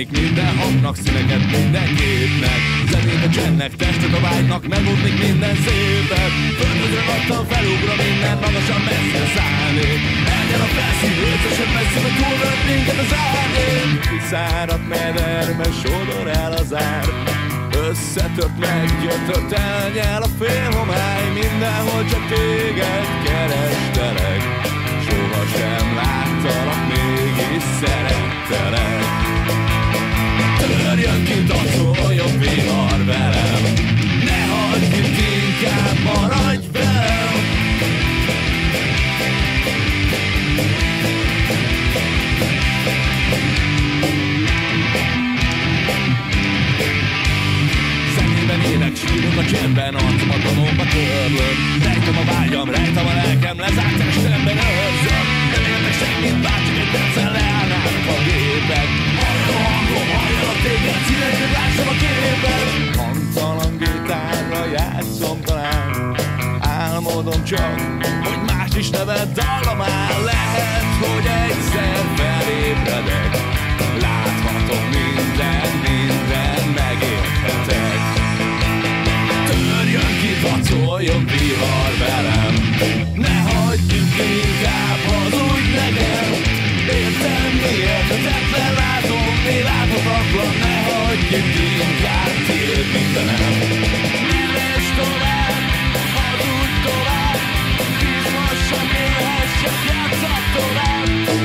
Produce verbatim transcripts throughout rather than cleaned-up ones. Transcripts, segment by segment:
Adnék minden hangnak színeket, minden képnek, zenét a csendnek, testet a vágynak, megmondnék minden szépet. Földözre adtam, felugrom minden, magasan messzire szállnék. Elnyel a felszín, összesen messzire túlvört minket az árnyék. Kiszáradt mederben sodor el az ár. Összetört, meggyötört, elnyel a félhomály. Mindenhol csak téged kerestelek. Sohasem láttalak, mégis szerettelek. Törjön ki, tacsoljon vihar velem. Ne hagyj itt, inkább maradj velem. Zenében ének, sírok a csendben, arcomat donomba törlöm. Rejtem a vágyam, rejtem a lelkem, lezárt testemben őrzöm. Nem értek semmit, bár csak egy perccel leállnának a gépek. Halljon a hangom, halljon a téged, színeid, lássam a képet. Hangtalan gitárra játszom talán, álmodom csak, hogy más is nevet dallamál. Lehet, hogy egyszer felébredek, láthatom minden, minden megérthetek. Törjön ki, vacoljon vihar velem. Ne hagyjuk, inkább hazudj nekem. Értem, mi érthetetlen, látom, mi láthatatlan. Ne hagyjuk, inkább tiéd mindenem. Neves tovább, hazudj tovább, izmossak, élhessek, játsszak tovább.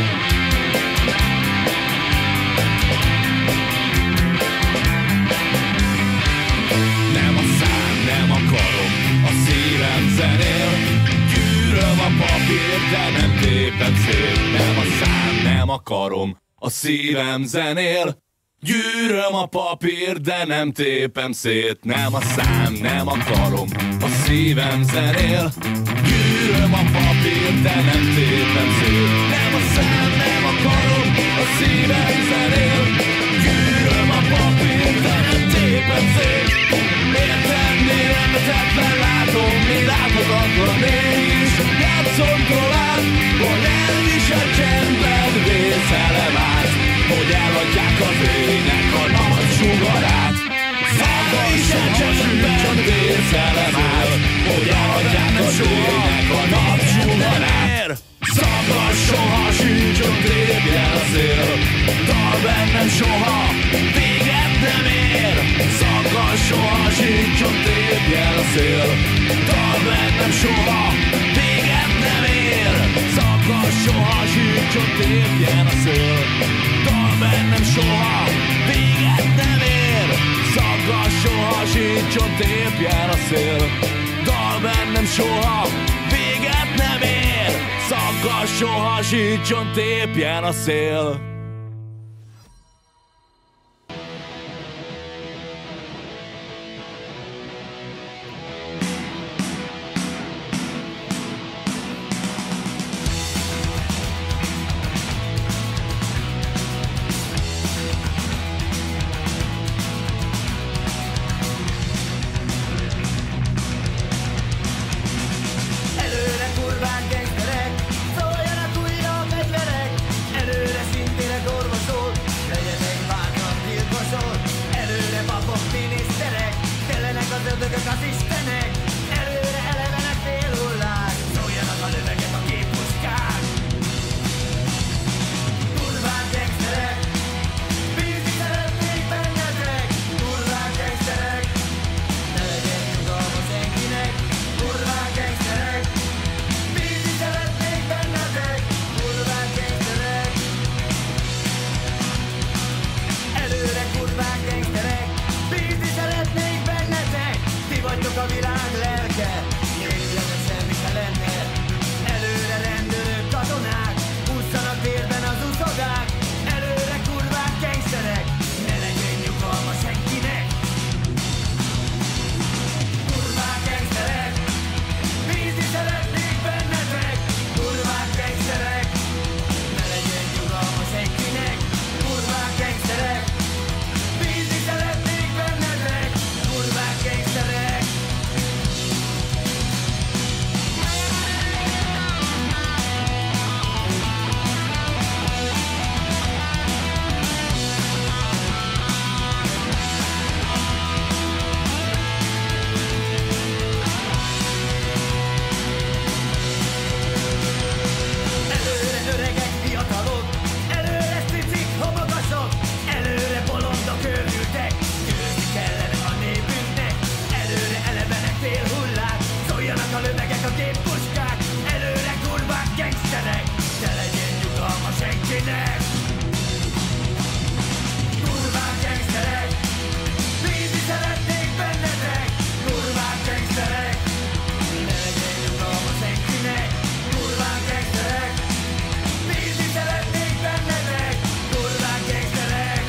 Nem a szám, nem a karom, a szívem zenél. Gyűröm a papír, de nem tépem szét. Nem a szám, nem a karom, a szívem zenél. Gyűröm a papír, de nem tépem szét. Nem a szám, nem a karom, a szívem zenél. Gyűröm a papír, de nem tépem szét. Nem a szám, nem a karom, a szívem zenél. Gyűröm a papír, de nem tépem szét. Értem, érthetetlen, látom, mi láthatatlan. Mégis játszom tovább, hogy elvisel csendben vészelem át, hogy elhagyják az ének a nagy sugarát. Elvisel csendben vészelem át, hogy elhagyják az ének a nagy sugarát. Szaggas soha sincs, ott lépjen a szél. Dal bennem soha véget nem ér. Szaggas soha sincs, ott lépjen a szél. Dal bennem soha véget nem ér. Szaggas soha sincs, ott lépjen a szél. Dal bennem soha véget nem ér. Szaggas soha sincs, ott lépjen a szél. Dal bennem soha véget nem ér. Szaggas soha sincs, ott lépjen a szél. Előre kurván gengszterek, szóljanak újra a fegyverek. Előre szintén mennek. Durván gengszterek, bízni szeretnék bennetek. Durván gengszterek, ne legyen nyugalma senkinek. Durván gengszterek, bízni szeretnék bennetek. Durván gengszterek.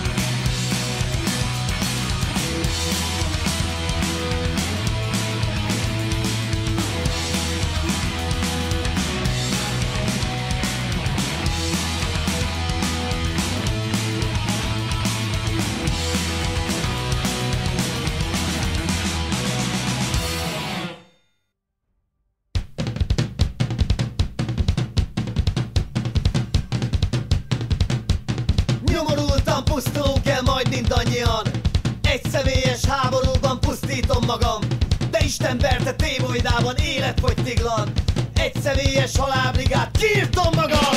Nyomorultan pusztulunk el majd mindannyian. Egy személyes háborúban pusztítom magam, de Isten verte tébolydában életfogytiglan. Egy személyes halálbrigát, kiírtom magam.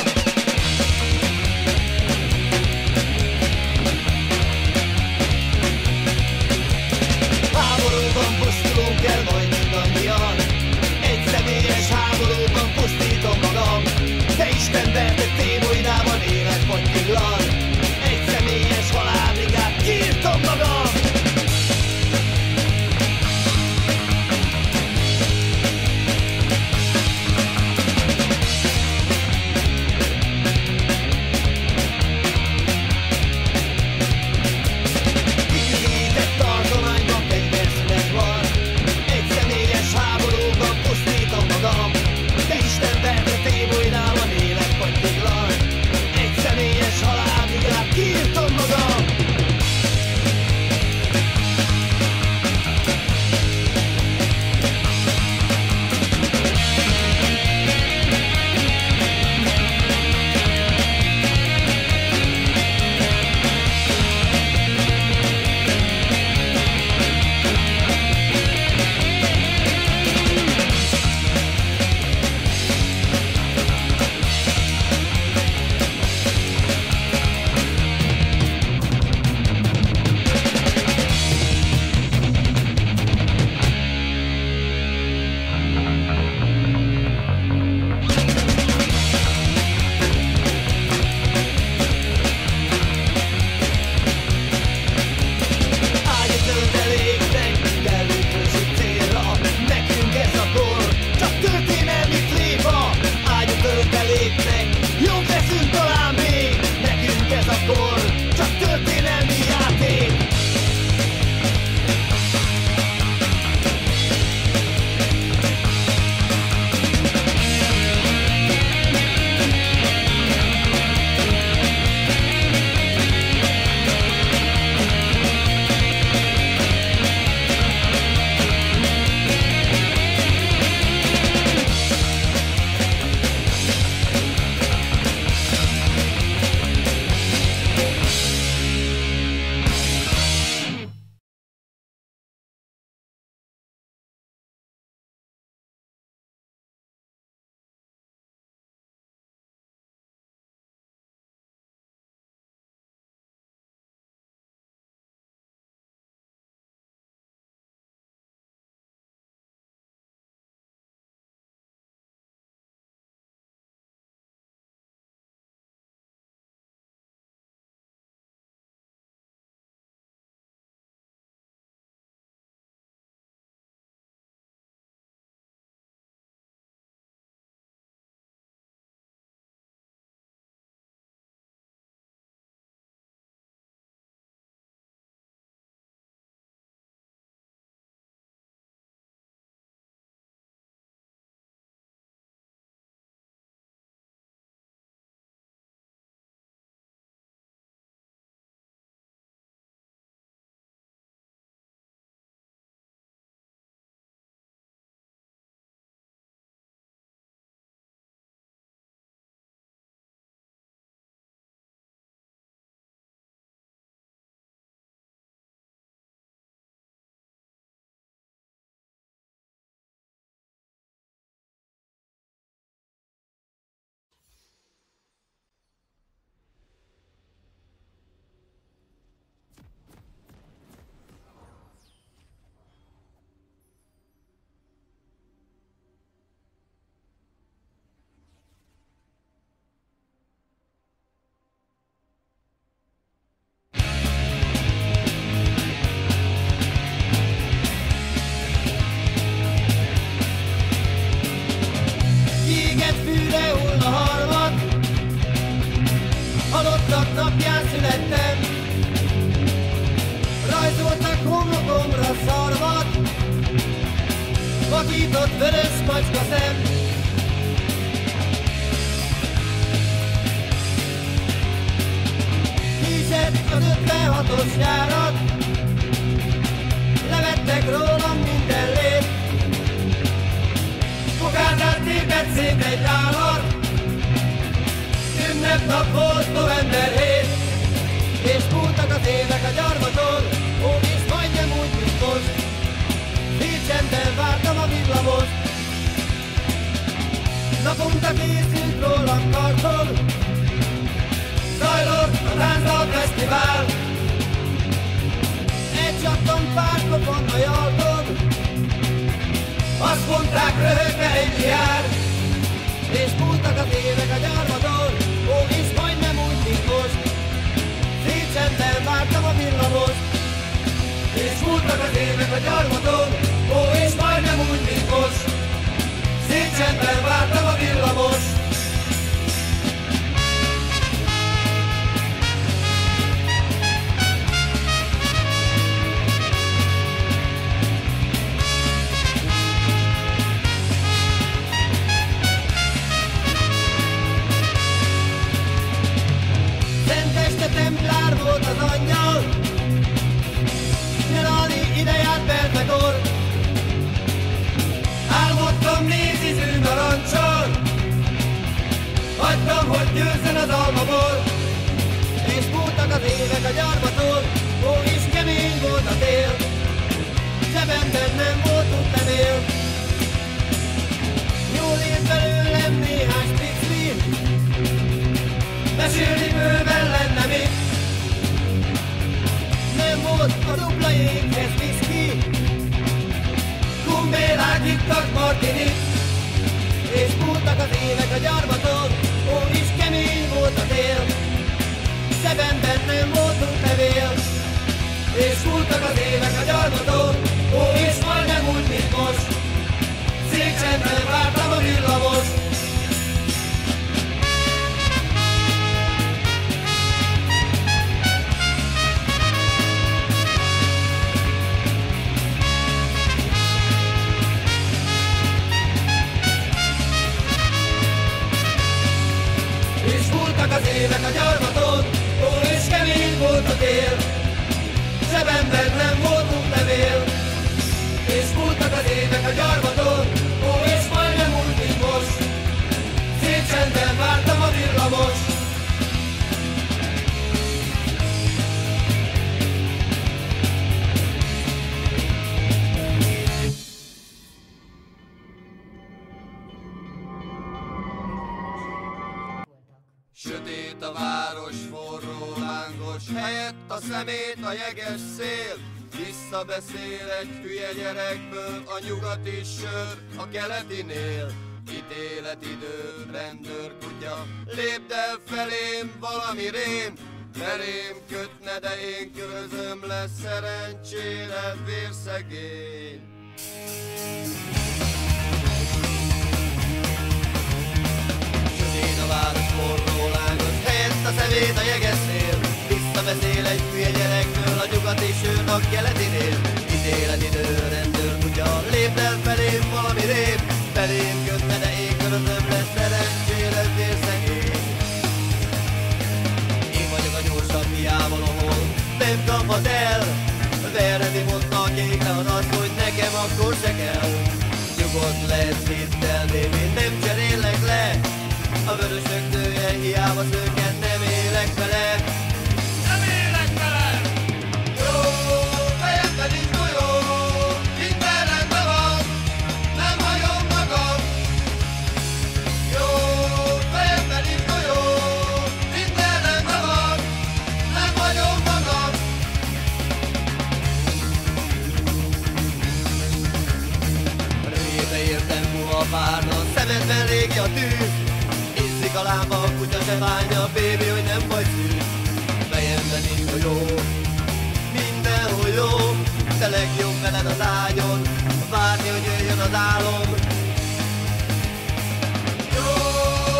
Háborúban pusztulunk el majd mindannyian. Egy személyes háborúban pusztítom magam, de Isten verte tébolydában életfogytiglan. Egy személyes halálbrigát, kiírtom magam. ide hull a harmat, halottak napján születtem. Rajzoltak homlokomra szarvat, vakított vörös macska szem. Kísért az ötvenhatos járat, levettek rólam minden lét. Fogárdát tépett szét egy állat, ünnepnap volt november hét. És múltak az évek a gyarmaton, ó, és majdnem úgy, mint most. Csendben vártam a villamost. Naponta készült rólam karton, zajlott a táncdal fesztivál. Egy csattant pártokon a jalton, azt mondták, röhögve ennyi jár. És múltak az évek a gyarmaton, ó, és majdnem úgy, mint most. Szép csendben vártam a villamost. És múltak az évek a gyarmaton, ó, és majdnem úgy, mint most. Szép csendben vártam a villamos. Szenteste templár volt az angyal, nyaralni ide járt Belfegor. Álmodtam mézizű narancsal, hagytam, hogy győzzön az almabor. És múltak az évek a gyarmaton, ó, és kemény volt a tél. Zsebemben nem volt útlevél. Jól ért belőlem néhány spicli, mesélni bőven lenne mit. Nem volt a dupla jéghez viszki, kumbélák ittak martinit. És múltak az évek a gyarmaton, ó, és kemény volt a tél. Zsebemben nem volt útlevél. És múltak az évek a gyarmaton, ó, és majdnem úgy, mint most. Szép csendben vártam a villamos. És múltak az évek a gyarmaton, ó, és kemény volt a tél. Zsebemben nem volt útlevél. És múltak az évek a gyarmaton, ó, és majdnem úgy, mint most. Szép csendben vártam a villamos. Sötét a város, forró, lángos, helyett a szemét a jeges szél. Visszabeszél egy hülye gyerekből a nyugati sör a keletinél. Ítéletidő, rendőr kutya, lépd el felém, valami rém. Felém kötne, de én körözöm lesz, szerencsére vérszegény. Sötét a város, forró, lángos, helyett a szemét a jeges szél. Visszabeszél egy hülye gyerekből a nyugati sör a keletinél. Ítéletidő, rendőr kutya, lépd el felém, valami rém. Felém kötne, de én körözöm lesz, szerencsére vérszegény. Én vagyok a gyorsabb, hiába ahol nem kaphat el. Verni mondta a kékre az azt, hogy nekem akkor se kell. Nyugodt lesz, hidd el, baby, nem cserélek le. A vörösök nője, hiába szőken nem élek vele. Nem élek vele! Jó, fejemben nincs golyó, minden rendben van, nem hagyom magam. Jó, fejemben nincs golyó, minden rendben van, nem hagyom magam. Rövidre értem, puha párna, szemedben régi a tűz. Iszik a lámpa, a kutya se bánja, baby, hogy nem vagy szűz. Fejemben nincs golyó, mindenhol jó, de legjobb veled az ágyon, várni, hogy jöjjön az álom. Jó,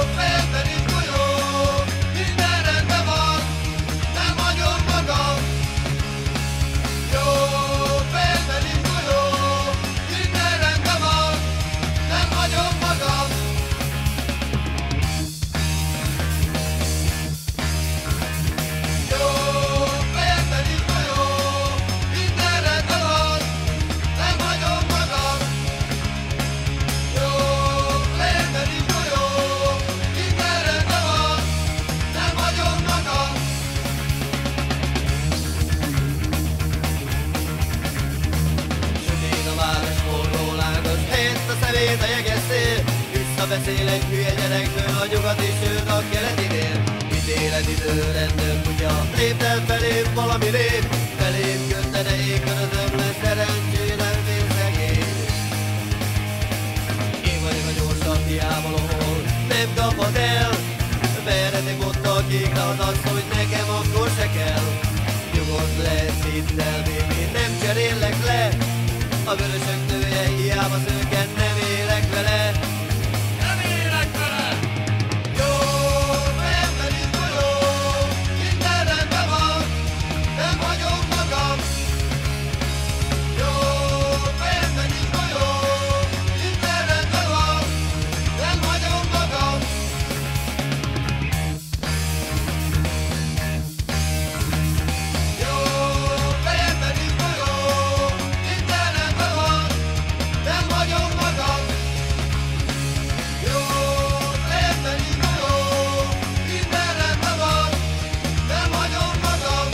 beszél egy hülye gyerekből, a nyugat és sőt a keletinél. Ítélet idő, rendőr kutya, lépten felém valami rém, felém jött de éjkön az ömlő, szerencsére vérszegény. Én vagyok a gyorsabb, hiába lovol, nem kaphat el. Veretik ott a kékre az azt, hogy nekem akkor se kell. Nyugodt lesz, hidd el, baby, nem cserélek le. A vörösök nője, hiába szőken, nem élek vele. Nem élek vele! Jó, ember itt vagyok, minden rendben van, nem hagyom magam. Jó, ember itt vagyok, minden rendben van, nem hagyom magam. Jó, ember itt vagyok, minden rendben van, nem hagyom magam. Jó, ember itt vagyok, minden rendben van, nem hagyom magam.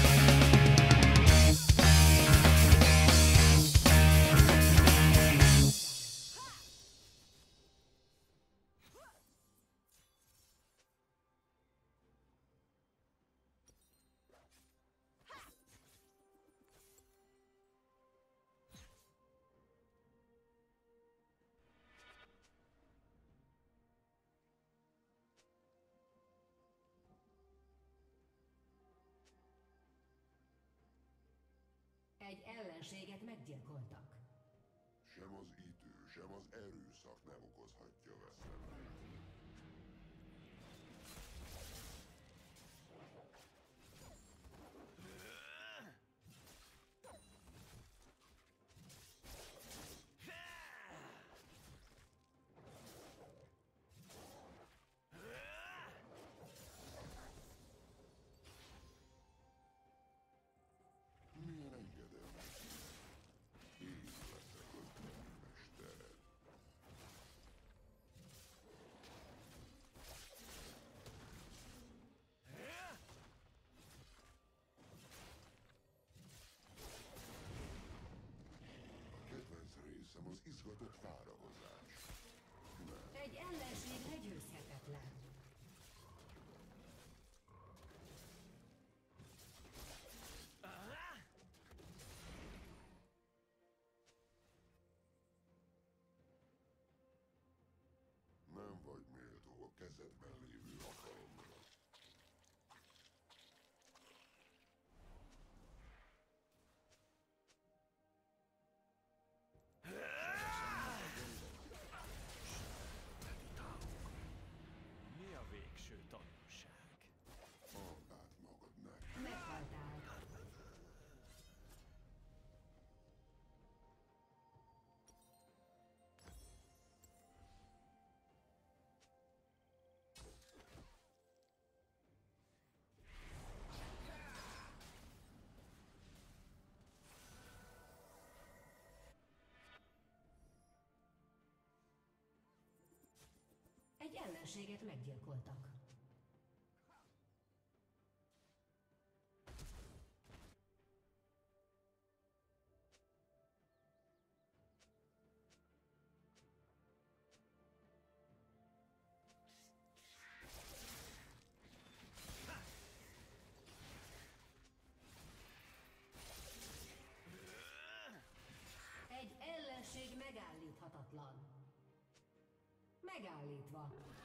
Egy ellenséget meggyilkoltak. Sem az idő, sem az erőszak nem okozhatja veszedelmet. Milyen engedelmes. Én leszek az úrmestered. A kedvenc részem az izgatott várakozás. Nem. Egy ellenség legyőzhetetlen. Nem vagy méltó a kezedben lévő hatalomra. Mi a végső tanulság? Add át magadnak. Meghaltál. Egy ellenséget meggyilkoltak. Egy ellenség megállíthatatlan. Megállítva.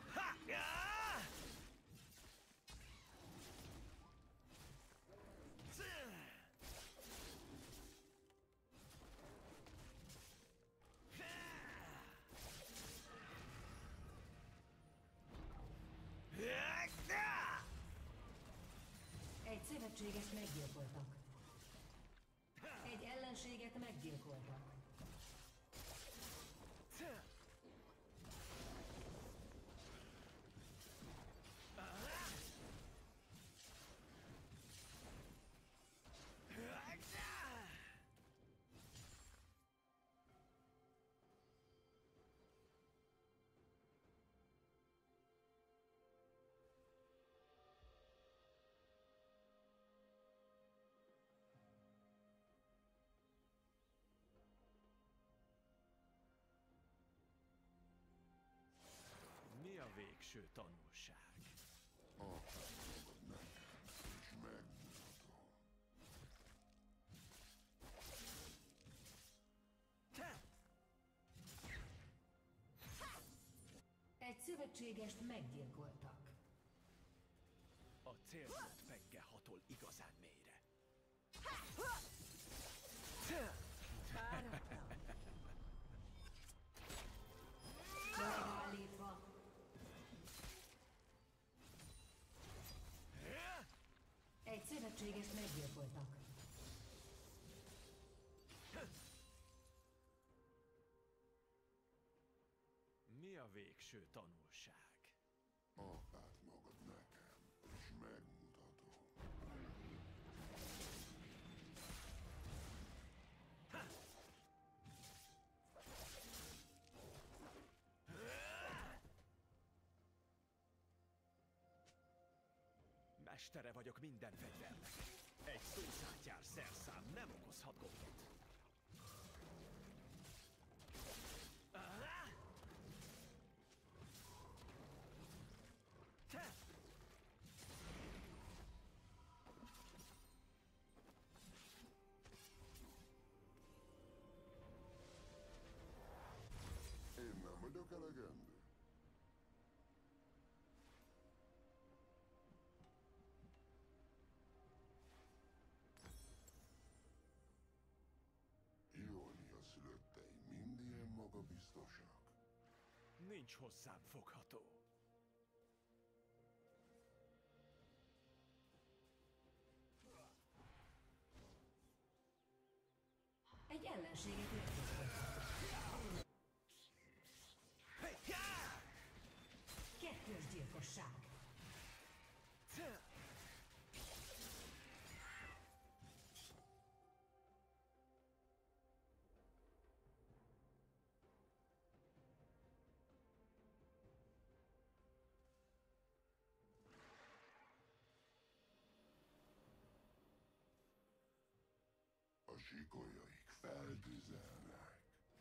Egy szövetségest meggyilkoltak. Egy ellenséget meggyilkoltak. végső tanulság? Akár magad nekem, és megmutatom. Egy szövetségest meggyilkoltak. A célzott penge hatol igazán mélyre. Megállítva. Egy szövetségest meggyilkoltak. Mi a végső tanulság? Apát magad nekem, és megmutatom. Mestere vagyok minden fegyvernek. Egy szószátyár szerszám nem okozhat gondot. Én nem vagyok elegendő. Ionia szülöttei mind ilyen magabiztosak. Nincs hozzám fogható. Egy ellenséget meggyilkoltak. Kettős gyilkosság. A sikolyaik feltüzelnek.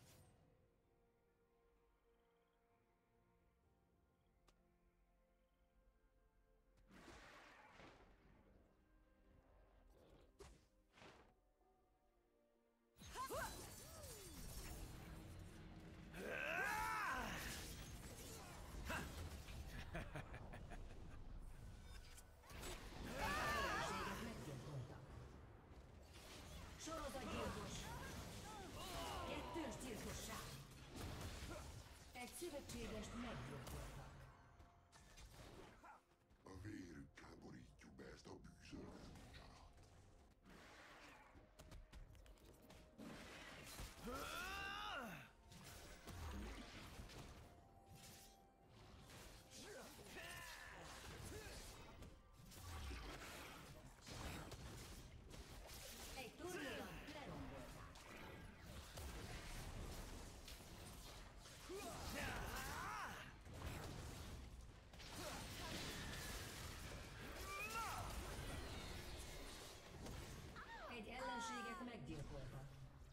Ellenséget meggyilkoltak. Sorozatgyilkos. Kettős gyilkosság. Egy szövetségest meggyilkoltak. A vérükkel borítjuk be ezt a bűzölő család. Egy tornyodat lerombolták. Egy ellenséget meggyilkoltak.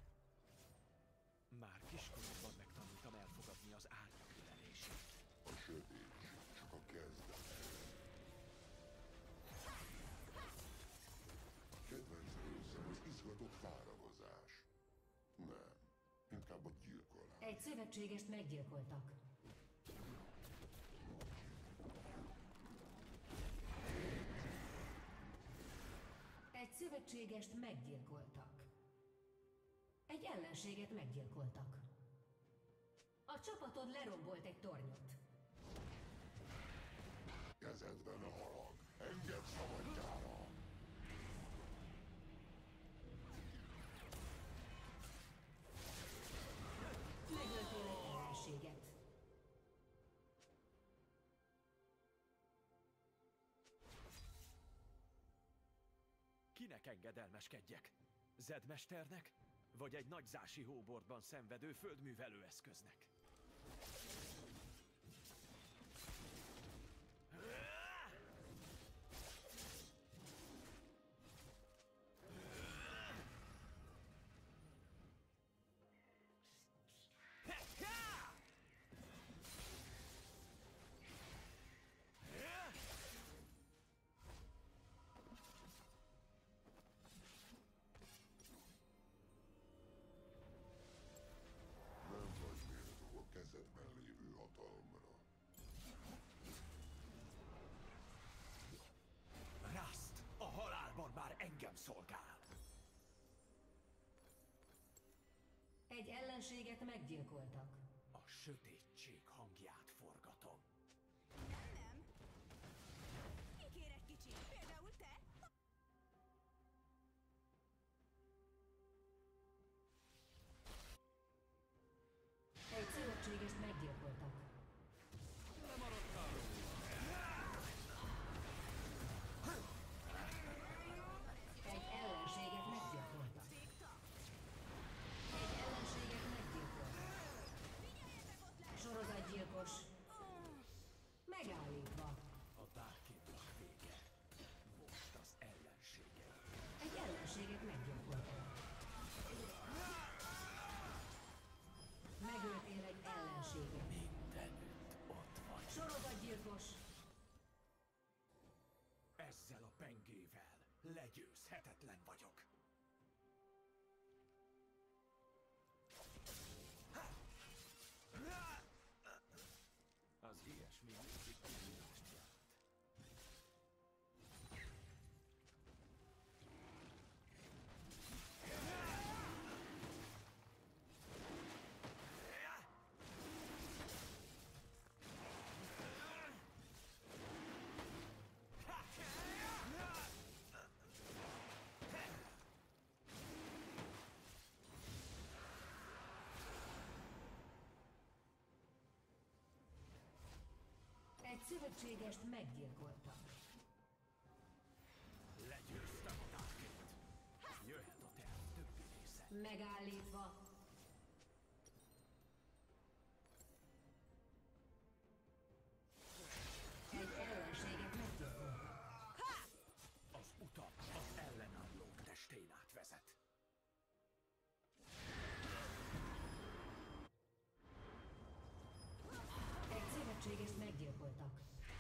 Már kiskoromban megtanultam elfogadni az árnyak ölelését. A sötétség csak a kezdet. Kedvenc részem az izgatott fáradozás. Nem, inkább a gyilkolás. Egy szövetségest meggyilkoltak. Egy szövetségest meggyilkoltak. Egy ellenséget meggyilkoltak. A csapatod lerombolt egy tornyot. Kezedben a halag. Engedd szabadjára! Megöltél egy ellenséget. Kinek engedelmeskedjek? Zedmesternek? Vagy egy nagyzási hóbordban szenvedő földművelő eszköznek? Egy ellenséget meggyilkoltak. A sötétség hangját forgatom. Nem, nem. Kikér egy kicsit, például te. Egy szövetségest meggyilkoltak. Egy ellenséget meggyilkoltak. Egy ellenséget meggyilkoltak. Sorozatgyilkos. Megállítva. A Darkindnak vége. Most az ellensége. Egy ellenséget meggyilkoltak. Megöltél egy ellenséget. Mindenütt ott vagy. Sorozatgyilkos. Ezzel a pengével legyőzhetetlen vagyok. Az ilyesmi mindig kihívást jelent. Egy szövetségest meggyilkoltak. Legyőztem a Darkint. Jöhet a terv többi része. Megállítva. Egy ellenséget meggyilkoltak. Az utat az ellenállók testén át vezet. Egy szövetségest meggyilkoltak.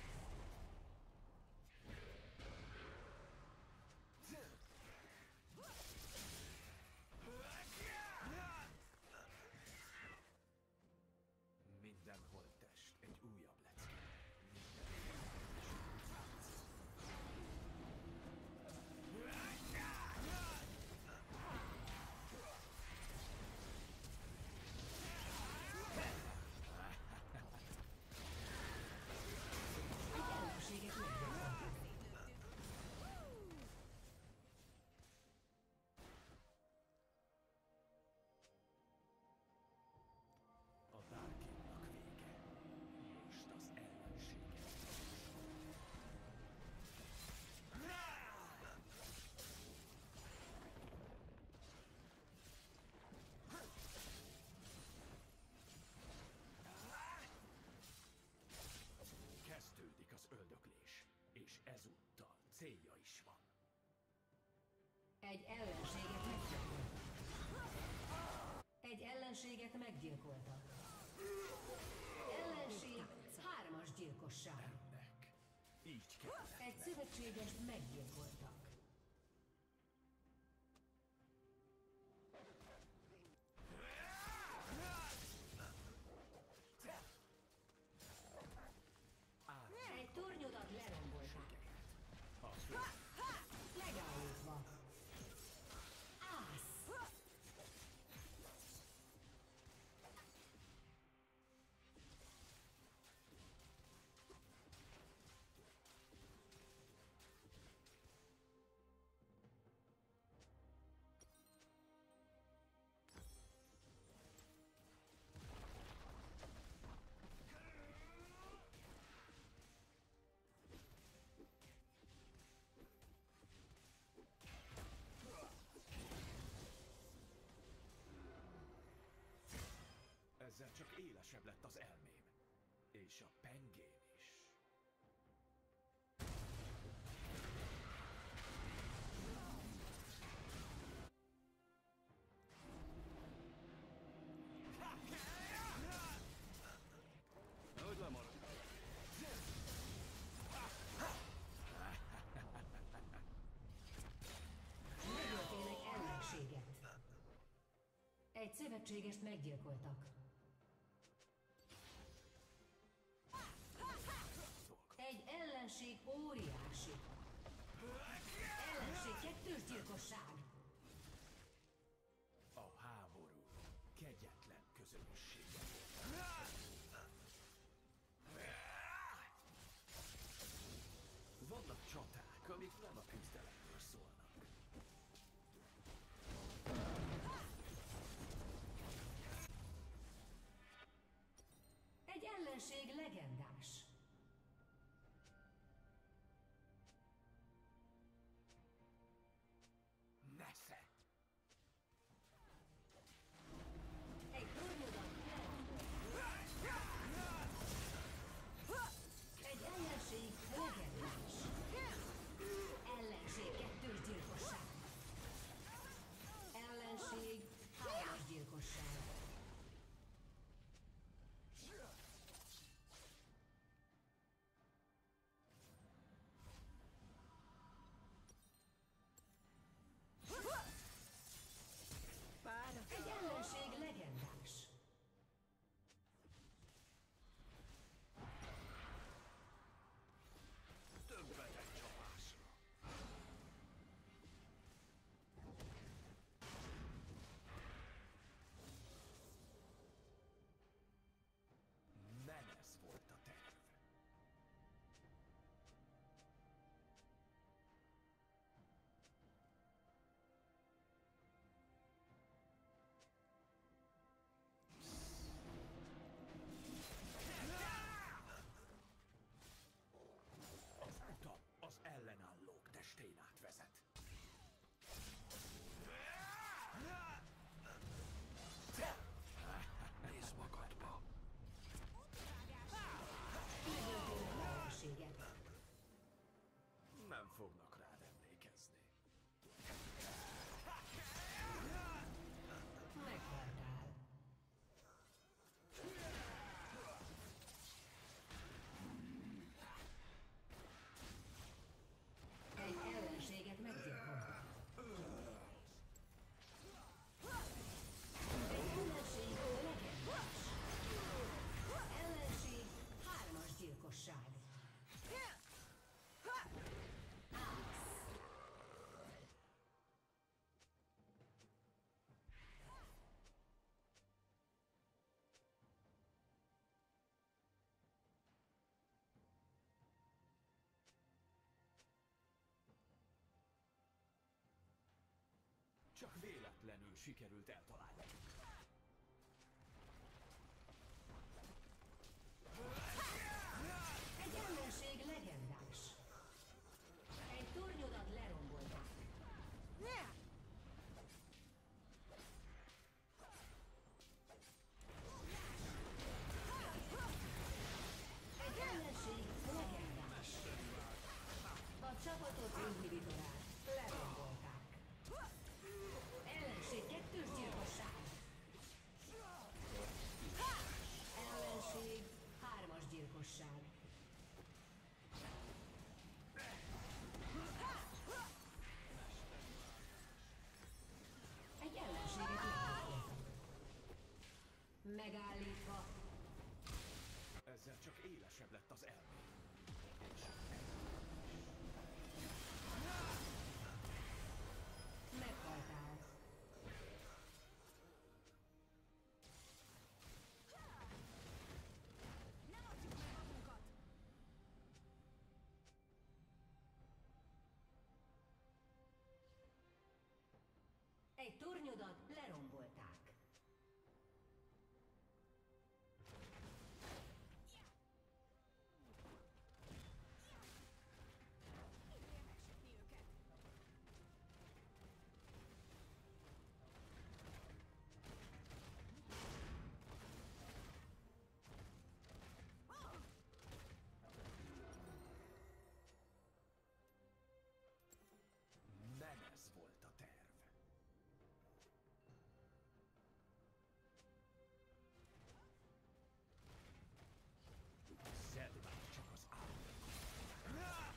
Minden holttest egy újabb lecke. Egy ellenséget meggyilkoltak. A Darkindnak vége. Most az ellensége. Kezdődik az öldöklés, és ezúttal célja is van. Egy ellenséget meggyilkoltak. Egy ellenséget meggyilkoltak. Ellenség hármas gyilkosság. Ennek így kell. Egy szövetségest meggyilkoltak. Egy tornyodat lerombolták. Megállítva. Ász! Ezzel csak élesebb lett az elmém. És a pengém is. Hogy lemarad? Megöltél egy ellenséget. Egy szövetségest meggyilkoltak. Egy ellenség óriási. Ellenség kettős gyilkosság. A háború kegyetlen. közönösséggel. Vannak csaták, amik nem a küzdelemről szólnak. Egy ellenség legendás. Nesze! Egy tornyodat Egy ellenség legendás. Ellenség kettős gyilkosság. Ellenség hármas gyilkosság. Egy ellenség legendás. Többet egy csapásra. Nem ez volt a terv. Az utam az ellenállók testén átvezet. Nézd magadba! Üdvözlő ellenséget. Nem fognak rád emlékezni. Meghaltál. Egy ellenséget meggyilkoltak. Egy ellenség legendás. Ellenség hármas gyilkosság. Csak véletlenül sikerült eltalálni. Egy ellenség legendás. Egy tornyodat lerombolták. Egy ellenség legendás. A csapatot inhibitorát lerombolták. Ellenség kettős gyilkosság. Ellenség hármas gyilkosság. Egy ellenséget meggyilkoltak. Megállítva. Ezzel csak élesebb lett az elme. Meghaltál. Nem adjuk meg magunkat! Egy tornyodat lerombolták. Ideje megsütni őket! Nem ez volt a terv. Szedd már csak az állat.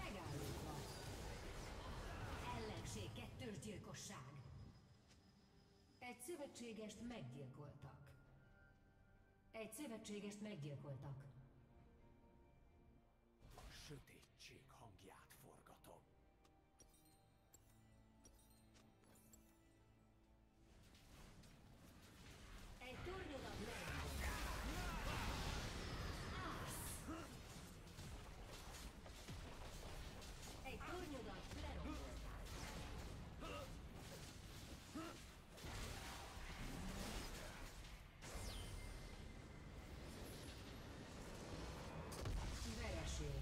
Megállítva. Ellenség kettős gyilkosság. szövetségest meggyilkoltak. Egy szövetségest meggyilkoltak. A sötétség hangját forgatom. Egy tornyodat lerombolták. Egy tornyodat lerombolták. Vereség.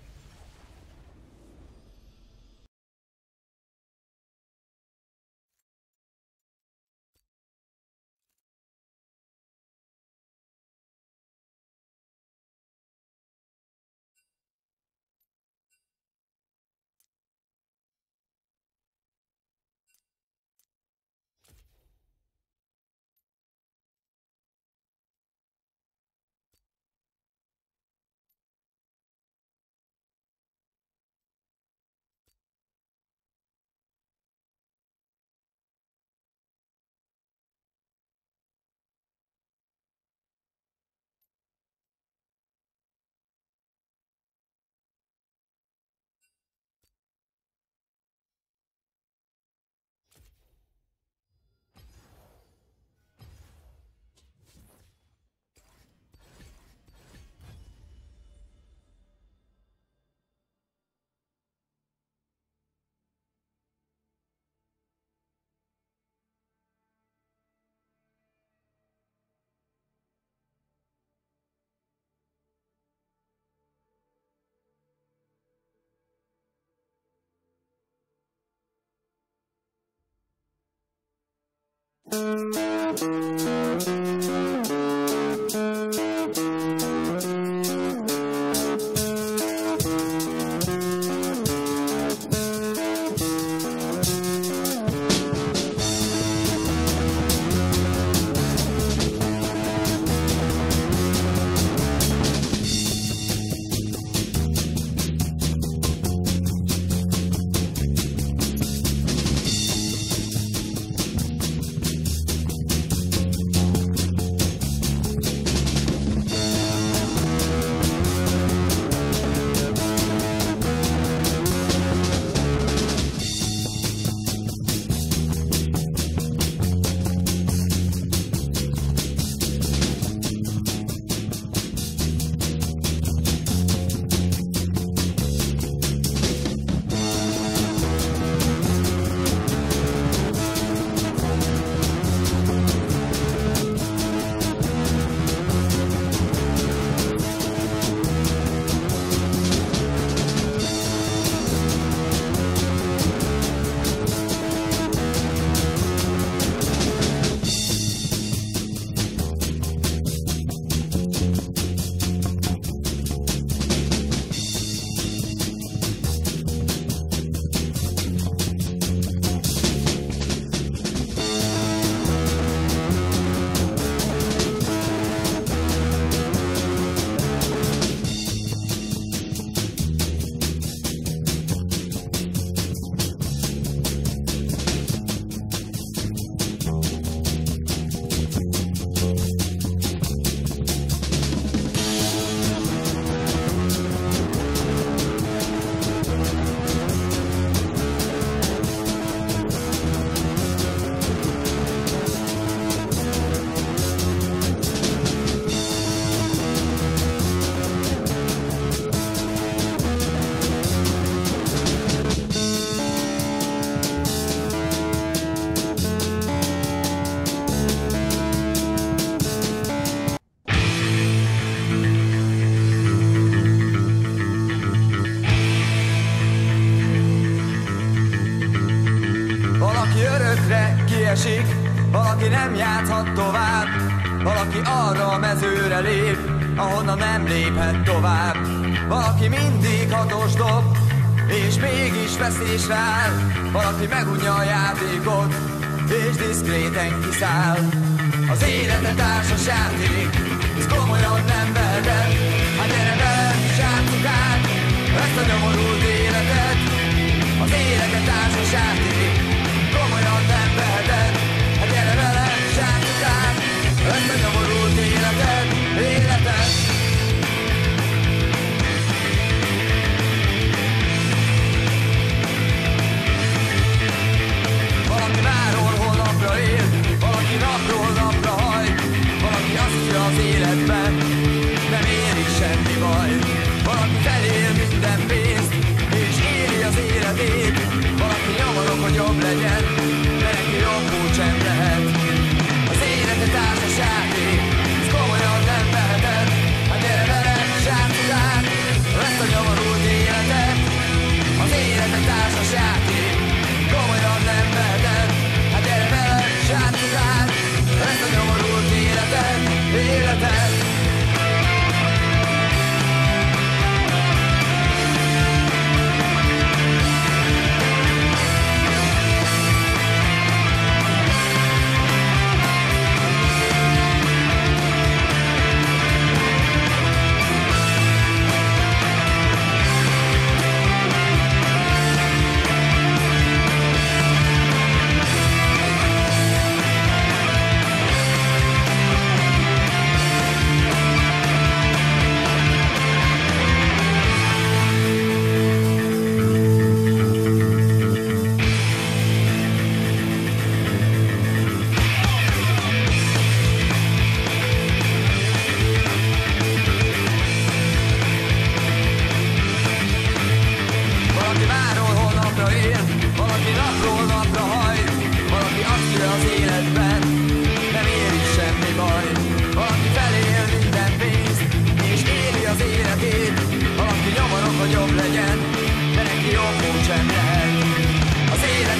kiesik, valaki nem játszhat tovább, valaki arra a mezőre lép, ahonnan nem léphet tovább. Valaki mindig hatos dob, és mégis veszésre áll, valaki megunja a játékot, és diszkréten kiszáll. Az élete társas játék, ez komolyan nem veheted, hát gyere velem, játsszuk át ezt a nyomorult életet. Az élete társas játék, komolyan nem veheted, hát gyere velem, játsszuk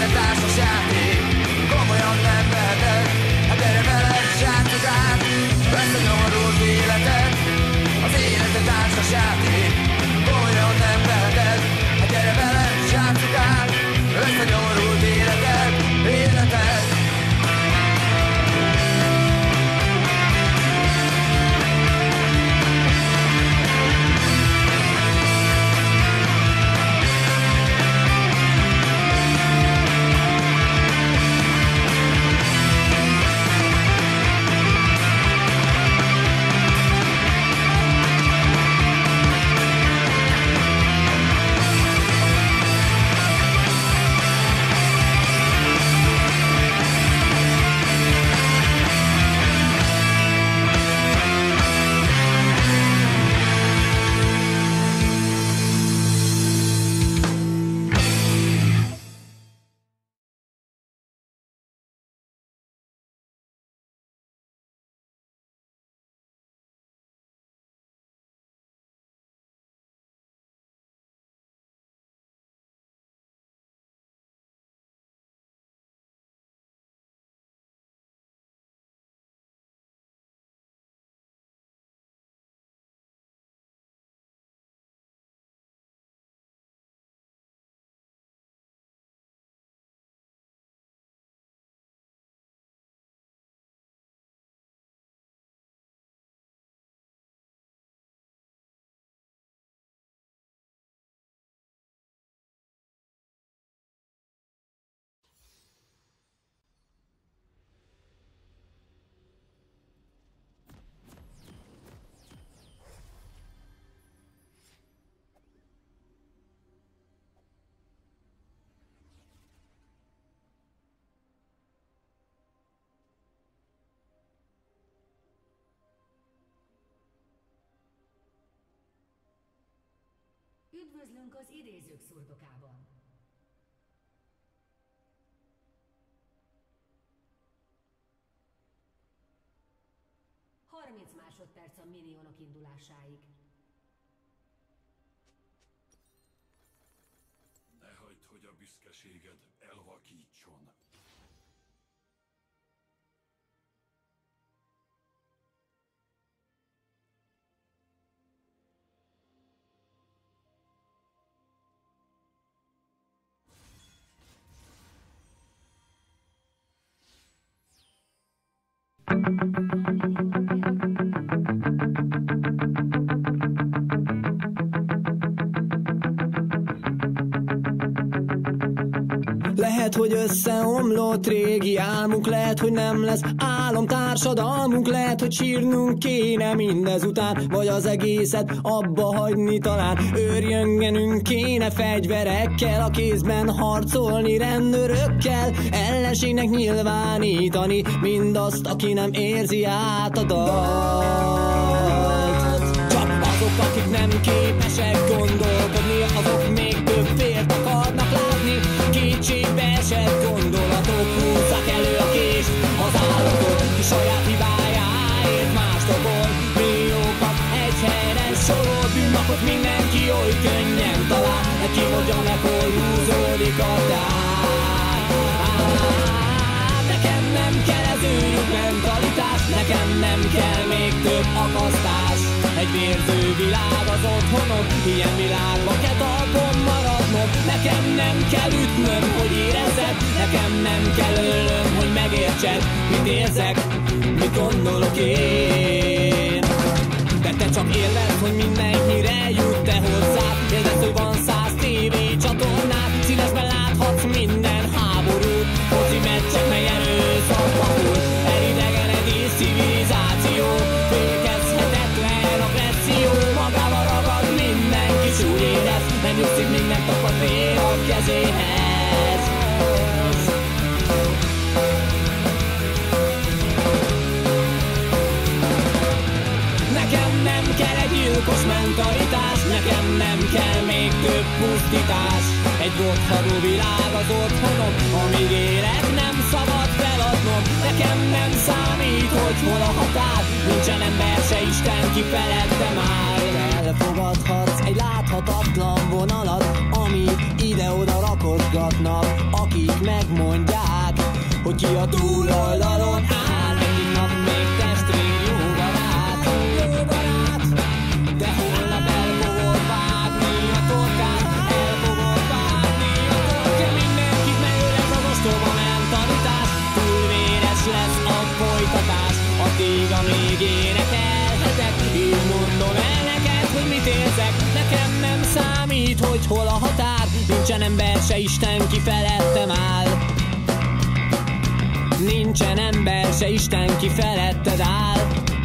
élet társas játék, komolyan nem veheted. Hát gyere velem, játsszuk át ezt a nyomorult életet. Az élet egy társas játék, komolyan nem veheted. Hát gyere velem, játsszuk át ezt a nyomorult életet, életet. Üdvözlünk az idézők szurdokában! harminc másodperc a minionok indulásáig. Ne hagyd, hogy a büszkeséged elvakítson. Lehet, hogy összeomlott régi álmunk, lehet, hogy nem lesz álomtársadalmunk, lehet, hogy sírnunk kéne mindezután, vagy az egészet abba hagyni talán. Őrjöngenünk kéne fegyverekkel, a kézben harcolni rendőrökkel, ellenségnek nyilvánítani mindazt, aki nem érzi át a dalt. Csak azok, akik nem képesek gondolkodni, azok még több vért akarnak látni. Kétségbe esett gondolatok húzzák elő a kést, az állatot, ki saját hibájáért mást okol. Milliókat egy helyen sorol, bűnnapot mindenki oly könnyen talál, neki hogyan meg hol húzódik a tár. Nekem nem kell ez őrült mentalitás, nekem nem kell még több akasztás. Egy vérző világ az otthonom, ilyen világba kell talpon maradnom. Nekem nem kell ütnöm, hogy érezzed, nekem nem kell ölnöm, hogy megértsed, mit érzek, mit gondolok én. De te csak élved, hogy mindenkire jut te hozzád. Érzed, hogy van száz tévé csatornád, színesben láthatsz minden háborút, foci meccsek, mely erőszakba hull. Elidegenedés, civilizáció, fékezhetetlen agresszió, magával ragad mindenki, s úgy érez, nem nyugszik, még nem tapad vér a kezéhez. Nekem nem kell egy gyilkos mentalitás, nekem nem kell még több pusztítás. Egy rothadó világ az otthonom, amíg élek, nem szabad feladnom. Nekem nem számít, hogy hol a határ, nincsen ember se Isten ki felette már. Elfogadhatsz egy láthatatlan vonalat, amit ide-oda rakosgatnak, akik meg itt, hogy hol a határ, nincsen ember se Isten, ki felettem áll. Nincsen ember se Isten, ki feletted áll.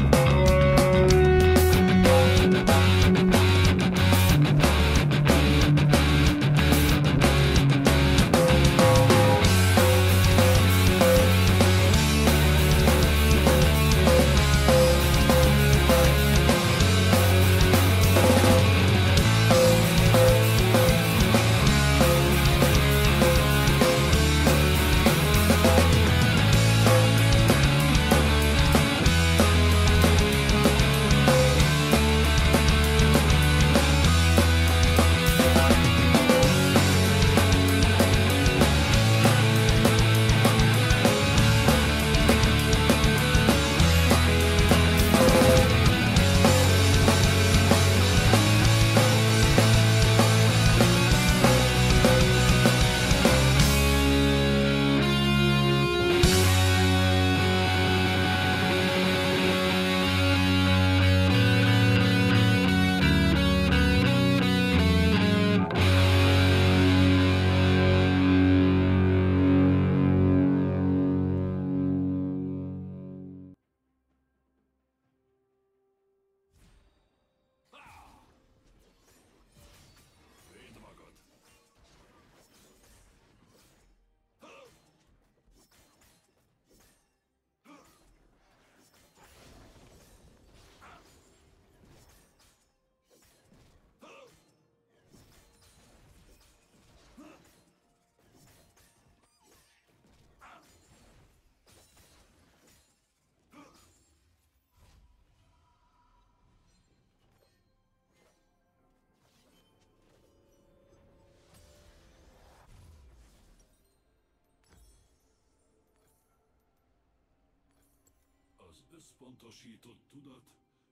Az összpontosított tudat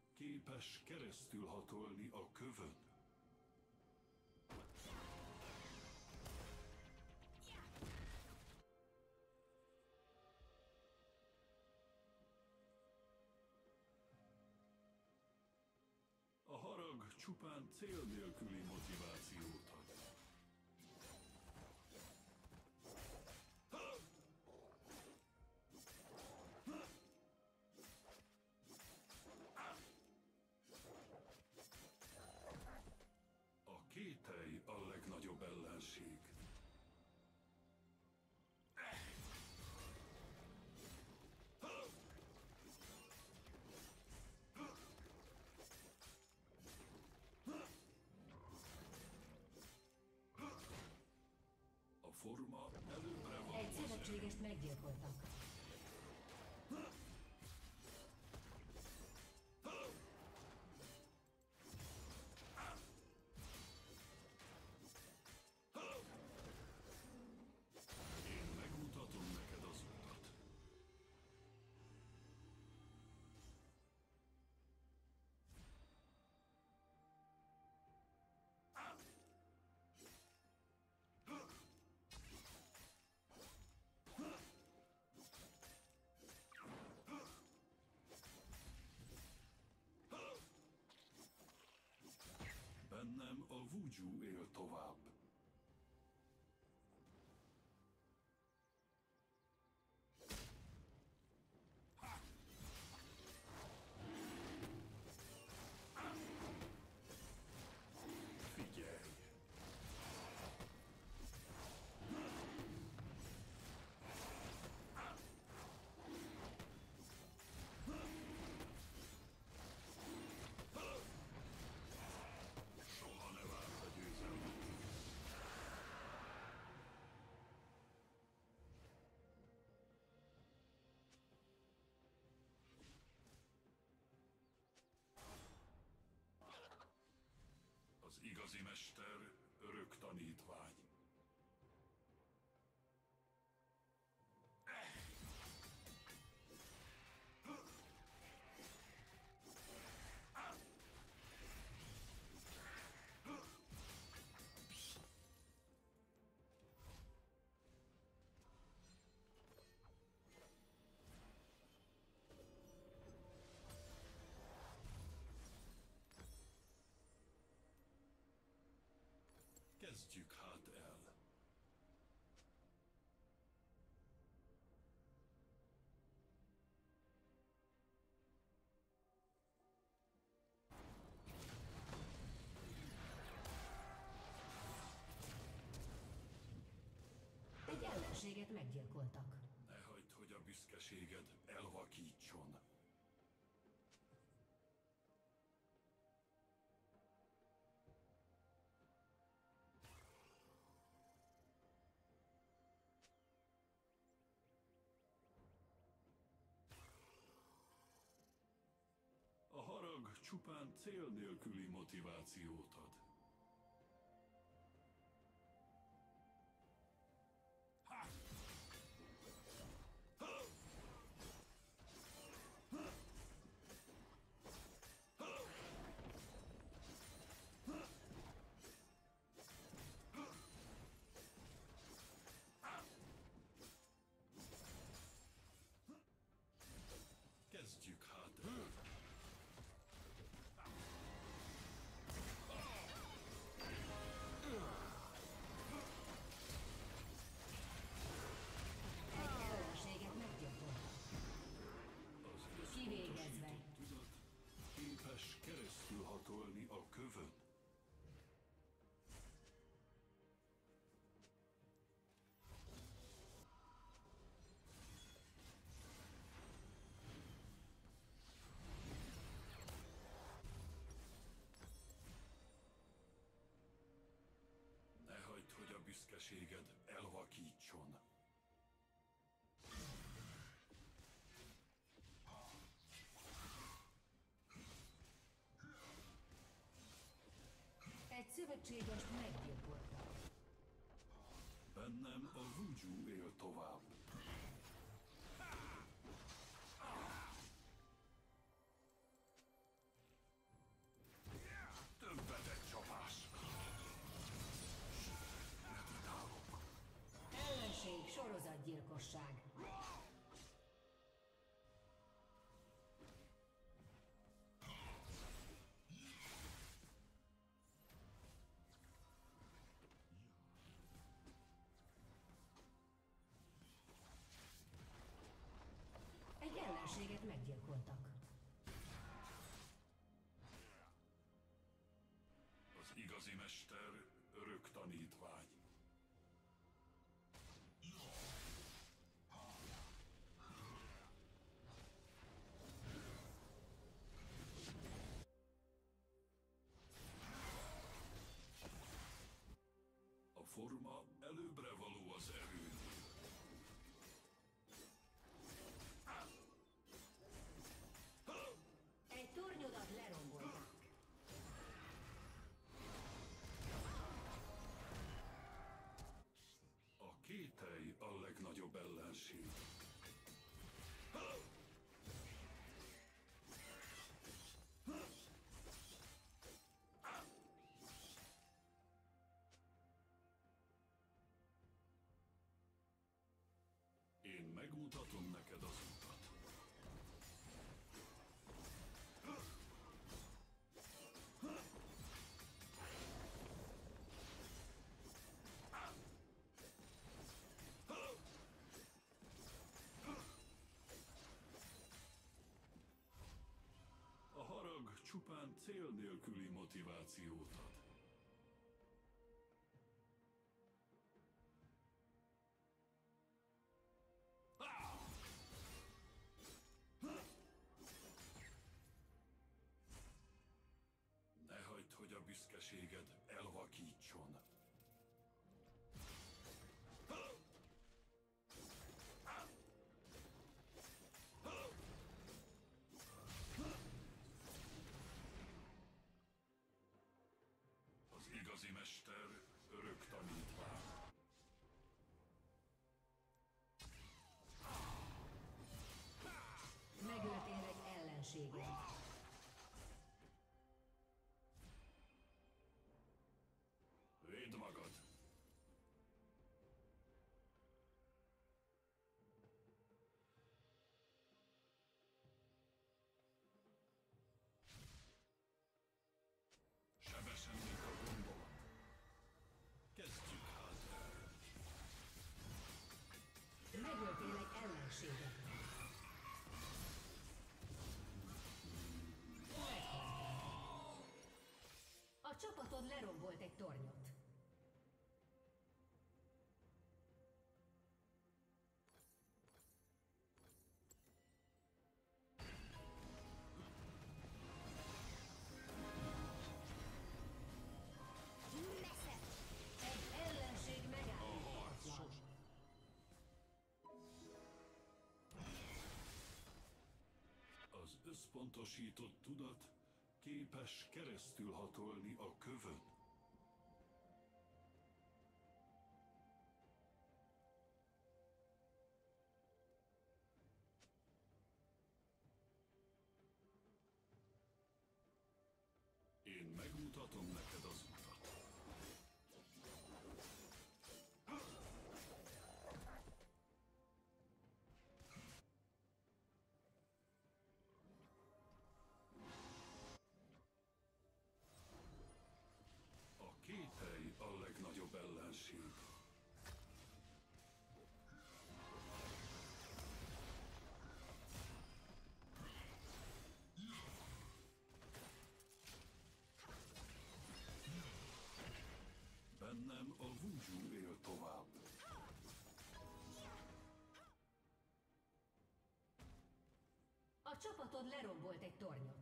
képes keresztülhatolni a kövön. A harag csupán cél nélküli motivációt ad. A kételj a legnagyobb ellenség. A forma előbbre van. Egy szövetségest meggyilkoltak. Én megmutatom neked az utat. Bennem a Wuju él tovább. Figyelj! Soha ne várd a győzelmet. Az igazi mester örök tanítvány. Kezdjük hát el. Egy ellenséget meggyilkoltak. Ne hagyd, hogy a büszkeséged elvakítson. A harag csupán cél nélküli motivációt ad. Ha! Ha! Ha! Ha! Ha! Kezdjük hát el. Ellenséget meggyilkoltak. Az Kivégezve. összpontosított tudat képes keresztülhatolni a kövön. Ne hagyd, hogy a büszkeséged elvakítson. Egy szövetségest meggyilkoltak. Bennem a Vuju él tovább. Többet egy csapás! Meditálok. Ellenség sorozatgyilkosság. Egy ellenséget meggyilkoltak. Az igazi mester örök tanítvány. A forma előbbre való az erőnél. Egy tornyodat lerombolták. A kételj a legnagyobb ellenség. Én megmutatom neked az utat. A harag csupán cél nélküli motivációt ad. Ne hagyd, hogy a büszkeséged elvakítson. Az igazi mester örök tanítvány. Megöltél egy ellenséget. Védd magad! Sebesen, mint a gondolat. A csapatod lerombolt egy tornyot. Egy ellenség megállíthatatlan. Az összpontosított tudat képes keresztülhatolni a kövön. Én megmutatom neked az utat. A kételj a legnagyobb ellenség. Bennem a Wuju él tovább. A csapatod lerombolt egy tornyot.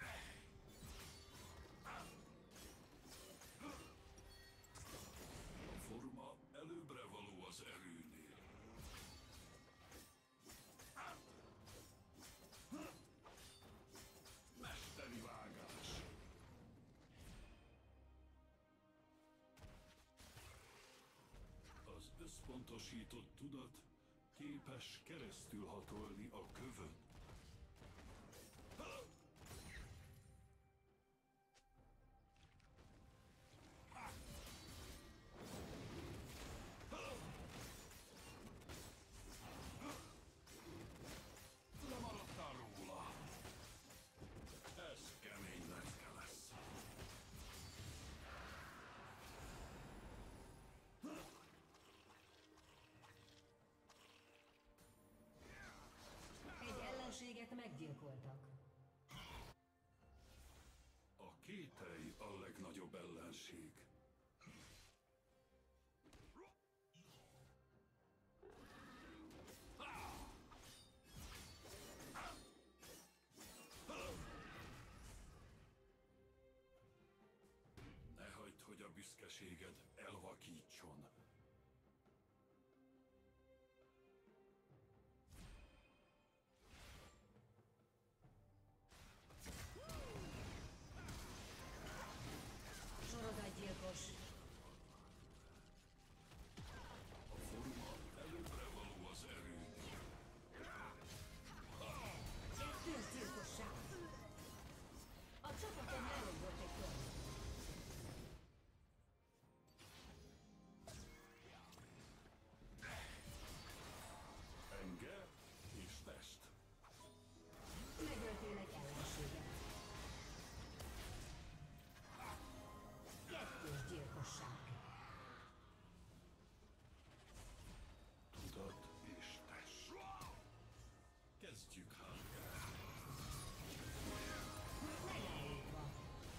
A forma előbbre való az erőnél. Mesteri vágás. Az összpontosított tudat képes keresztülhatolni a kövön. Lemaradtál róla. Ez kemény lecke lesz. Egy ellenséget meggyilkoltak. A kételj a legnagyobb ellenség. Ne hagyd, hogy a büszkeséged elvakítson. Sorozatgyilkos. A forma előbbre való az erő. Kettős gyilkosság. A csapatod lerombolt egy tornyot. Enge és test. Megöltél egy ellenséget. Kettős gyilkosság. Tudat és test. Kezdjük hát. Megállítva.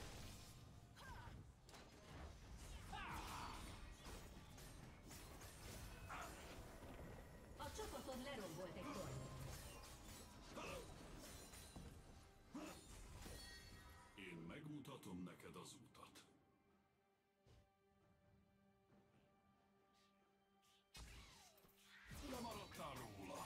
A csapatod lerombolt egy tornyot. Én megmutatom neked az utat. Lemaradtál róla.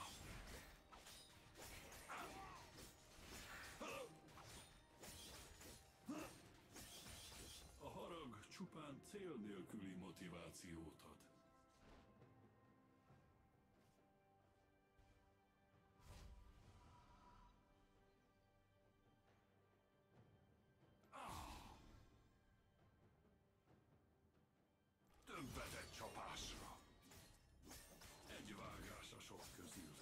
A harag csupán cél nélküli motivációt ad. Többet egy csapásra. Egy vágás a sok közül.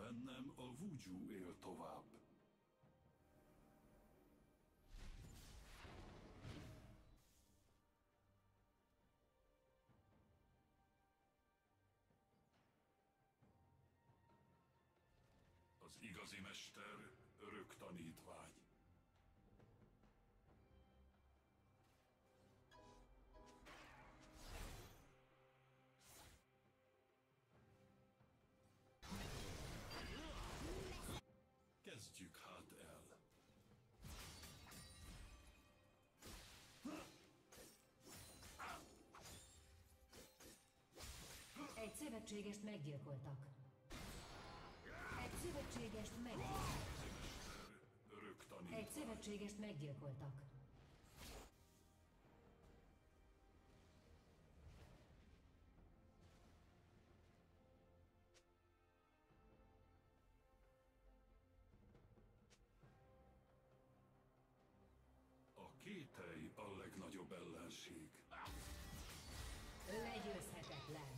Bennem a Wuju él tovább. Az igazi mester, örök tanítvány. Kezdjük hát el. Egy szövetségest meggyilkoltak. Egy szövetségest meggyilkoltak. Örök tanítvány. Egy szövetségest meggyilkoltak. A kételj a legnagyobb ellenség. Legyőzhetetlen.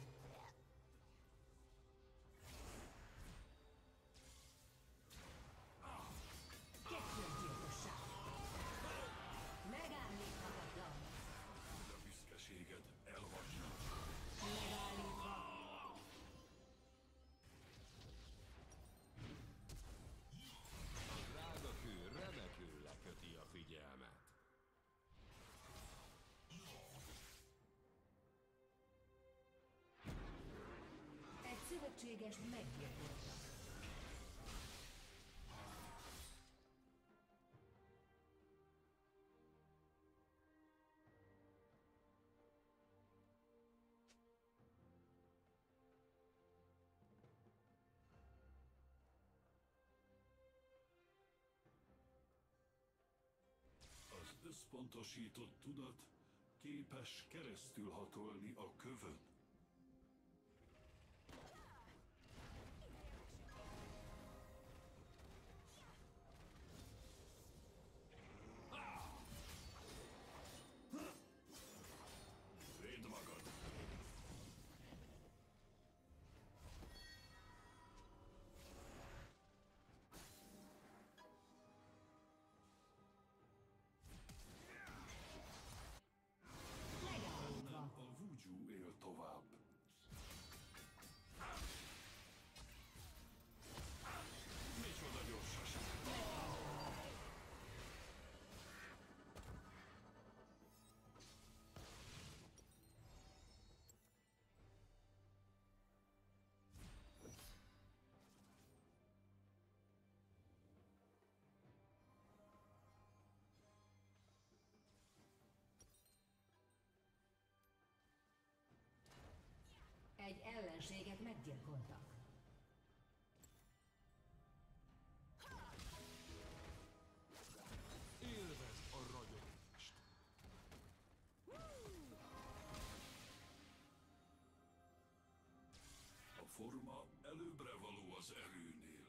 Kettőgyilkosság. Megállíthatatlan. A büszkeséged elhagyja. Megállítva. A drága kő remekül leköti a figyelmet. Egy szövetségest meggyilkoltak. Az összpontosított tudat képes keresztülhatolni a kövön. Védd magad! Megállítva. A Wuju él tovább. Micsoda gyorsaság! Egy ellenséget meggyilkoltak. Élvezd a ragyogást. A forma előbbre való az erőnél.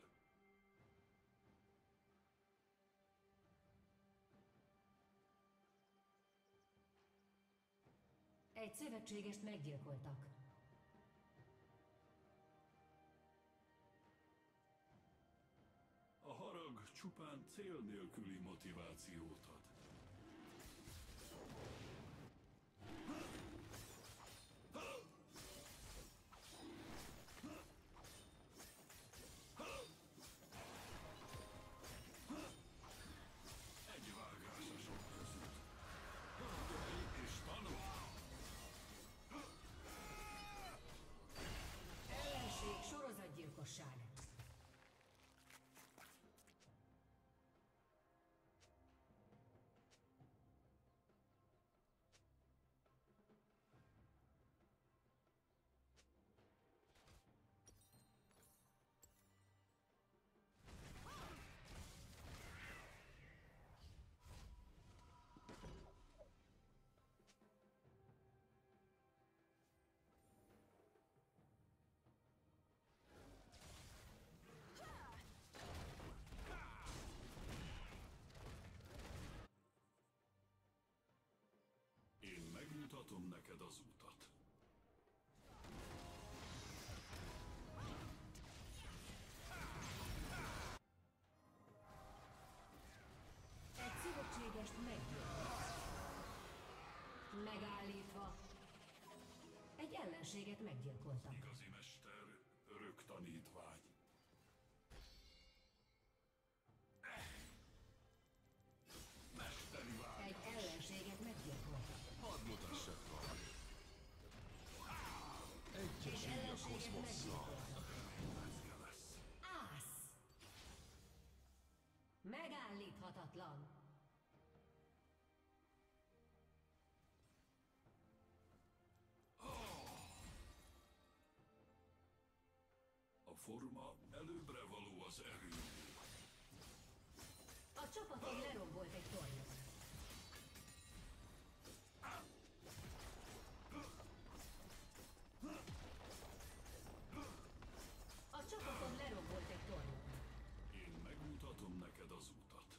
Egy szövetségest meggyilkoltak. A harag csupán cél nélküli motivációt ad. Egy vágás a sok között. És tanul! Ellenség sorozatgyilkosság. Én megmutatom neked az utat. Szövetségest meggyilkoltak. Megállítva. Egy ellenséget meggyilkoltak. Igazi mester, örök tanítvány. Mesteri vágy. Egy ellenséget meggyilkoltak. Hadd mutassak valamit. Egy Egyesülj a ellenséget kozmosszal. meggyilkoltak. Ász! Megállíthatatlan. A forma előbbre való az erő. A csapaton lerombolt egy tornyot. A csapaton lerombolt egy tornyot. Én megmutatom neked az utat.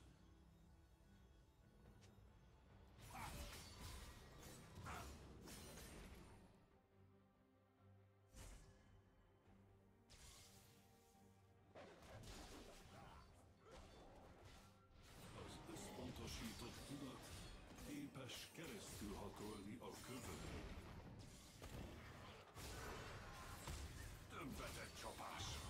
Az összpontosított tudat képes keresztülhatolni a kövön. Többvetett csapásra.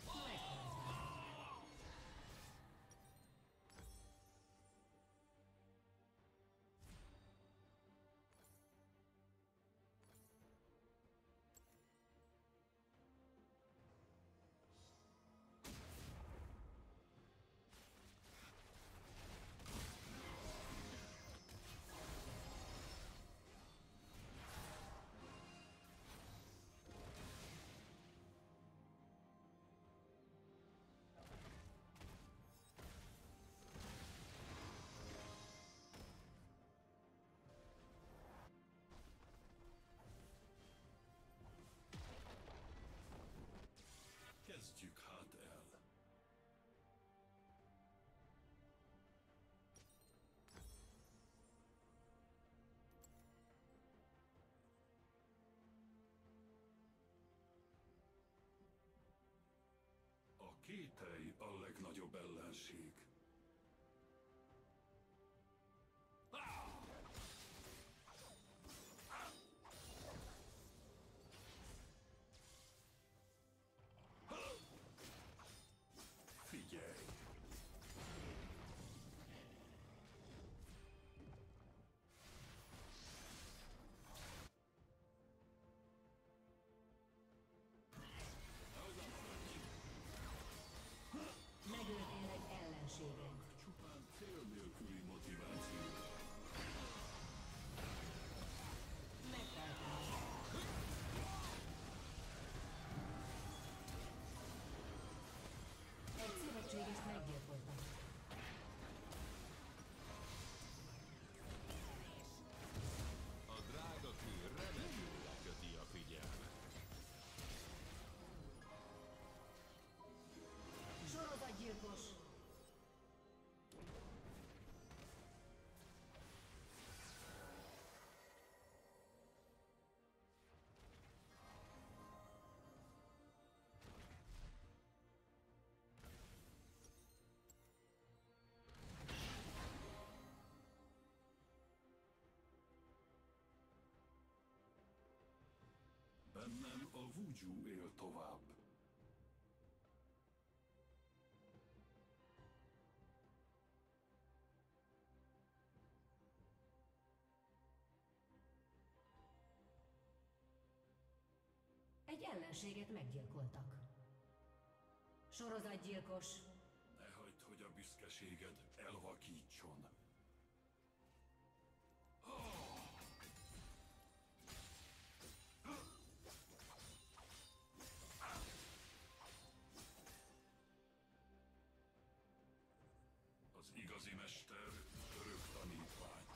Kezdjük hát el. A kételj a legnagyobb ellenség. Figyelj! Megöltél egy ellenséget. Csupán cél nélküli motiváció. Meghaltál. Egy szövetségest meggyilkoltak. A drága kő remekül leköti a figyelmet. Sorozatgyilkos. Bennem a Wuju él tovább. Egy ellenséget meggyilkoltak. Sorozatgyilkos. Ne hagyd, hogy a büszkeséged elvakítson. Az igazi mester örök tanítvány.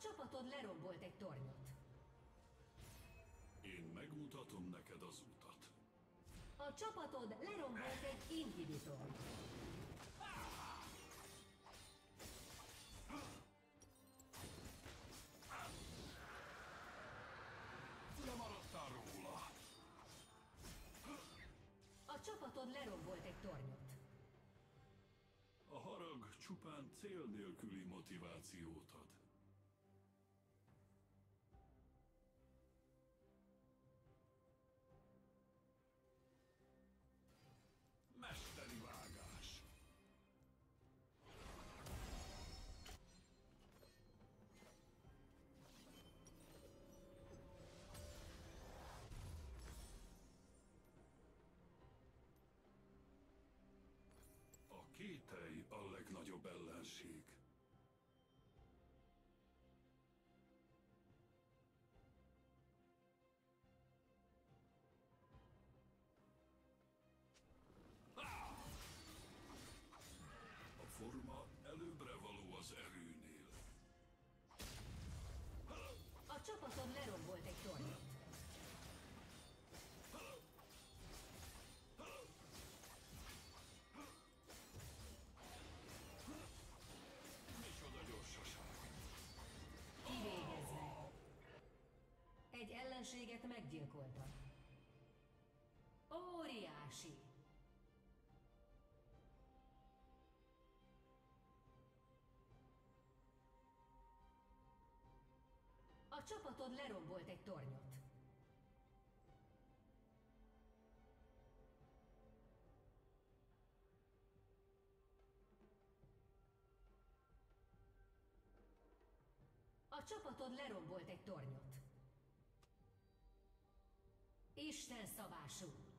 A csapatod lerombolt egy tornyot. Én megmutatom neked az utat. A csapatod lerombolt egy inhibitort. Lemaradtál róla. A csapatod lerombolt egy tornyot. A harag csupán cél nélküli motivációt ad. Mesteri vágás. A kételj a legnagyobb ellenség. A forma előbbre való az erőnél. A csapatod lerombolt egy tornyot. Micsoda gyorsaság. Kivégezve. Egy ellenséget meggyilkoltak. Óriási. A csapatod lerombolt egy tornyot. A csapatod lerombolt egy tornyot. Isten szabású.